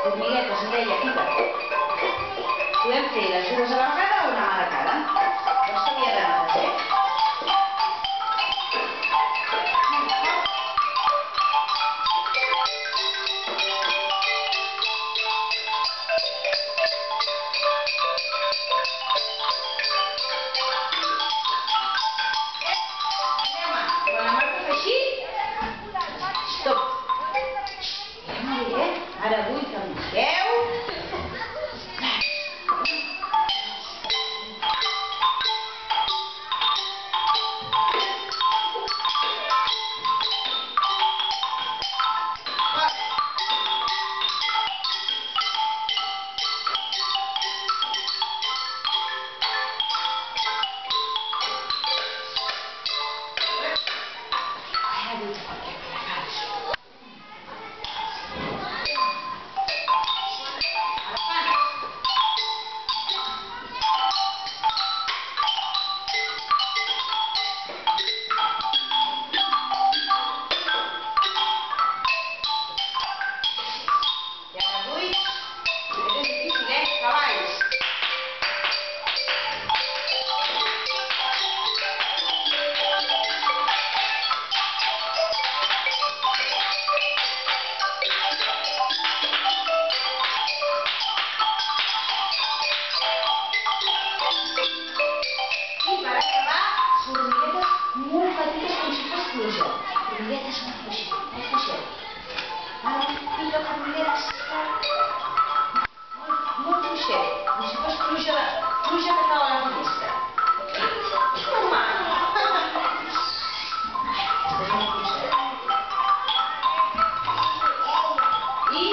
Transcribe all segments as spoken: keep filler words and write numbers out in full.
Formiguetes, Mireia, pica. Podem fer les dues a la vegada o una mà de cada? No sabia de notes, eh? Ara vull que em digueu... Ara vull que em digueu... I per acabar, formiguetes molt petites com si fos pluja. Formiguetes molt fluixetes, molt fluixetes. Ara, pica formiguetes molt, molt fluixet, com si fos pluja, pluja que cau a la finestra. Toma! Aquesta és molt fluixeta. I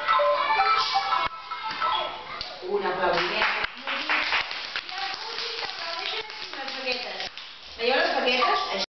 un aplaudiment. Veieu les baguetes?